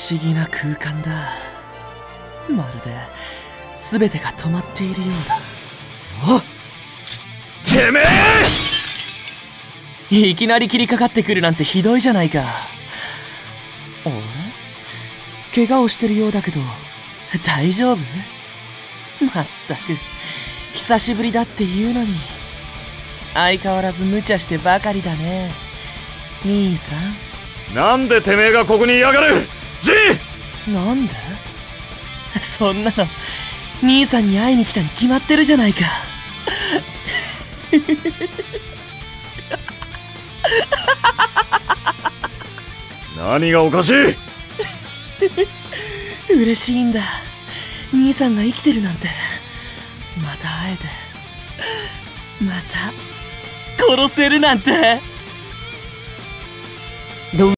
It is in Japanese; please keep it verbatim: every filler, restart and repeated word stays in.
思議な空間だ。まるで全てが止まっているようだ。 おっ、てめえ！ いきなり切りかかってくるなんてひどいじゃないか。あれ？怪我をしてるようだけど大丈夫？まったく久しぶりだって言うのに相変わらず無茶してばかりだね、兄さん。 なんでてめえがここにいやがる？ジン！ なんで？そんなの兄さんに会いに来たに決まってるじゃないか。 何がおかしい？ 嬉しいんだ、兄さんが生きてるなんて。また会えて、また殺せるなんて。